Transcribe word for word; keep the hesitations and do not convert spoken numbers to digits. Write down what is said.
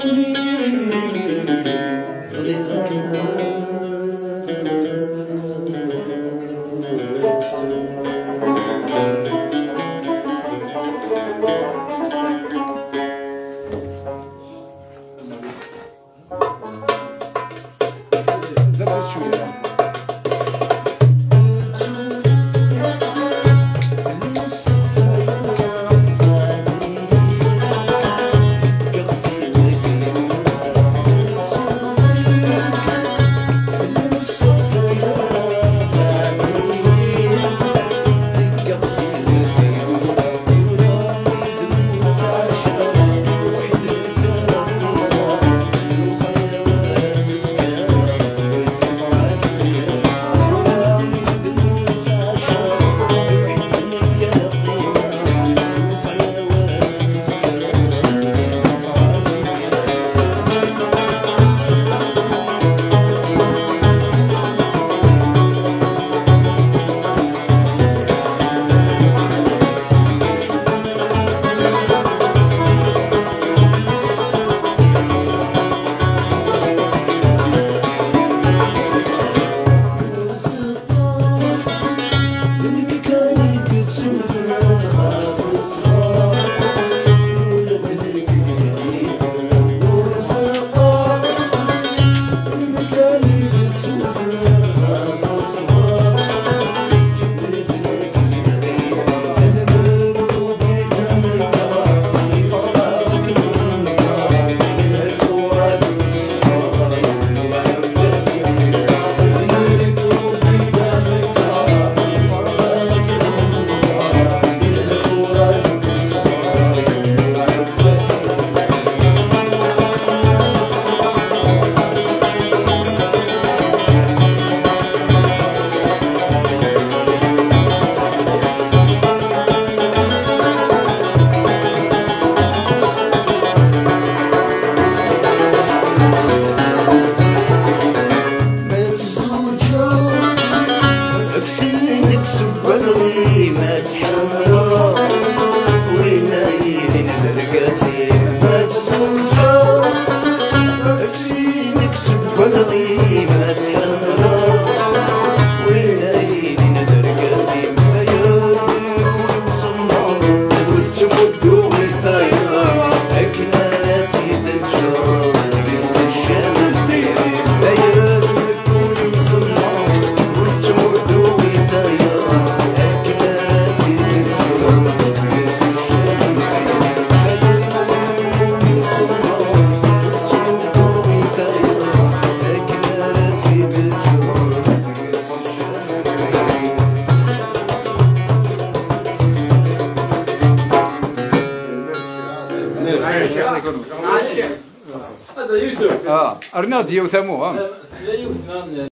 ما تحمل وينايلين برقاسي ما تزوجو اكسي نكسب والغي ما تحمل وينايلين برقاسي ما يربي ويوصلنا وستمدو ويثايا اكناناتي دجال بس الشام ديري ما يربي ويوصلنا وستمدو ويثايا هذا يوسف اه ارناد يوثمو ها